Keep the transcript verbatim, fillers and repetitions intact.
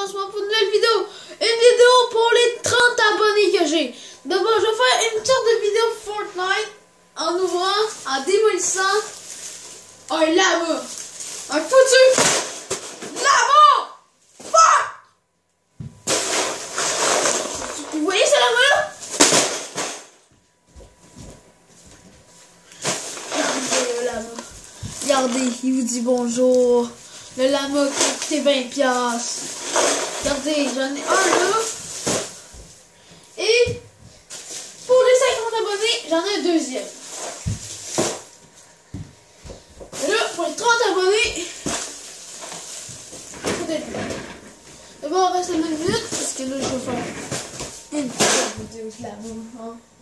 lancement pour une nouvelle vidéo. Une vidéo pour les trente abonnés que j'ai. D'abord, je vais faire une sorte de vidéo Fortnite en ouvrant, en démolissant un lama. Un foutu lama! Fuck! Vous voyez ce lama-là? Regardez le lama. Regardez, il vous dit bonjour. Le lama qui a coûté vingt piastres. Regardez, j'en ai un là. Et pour les cinquante abonnés, j'en ai un deuxième. Et là, pour les trente abonnés, peut-être plus. D'abord, on reste à une minute parce que là, je vais faire une petite vidéo de lama. Hein.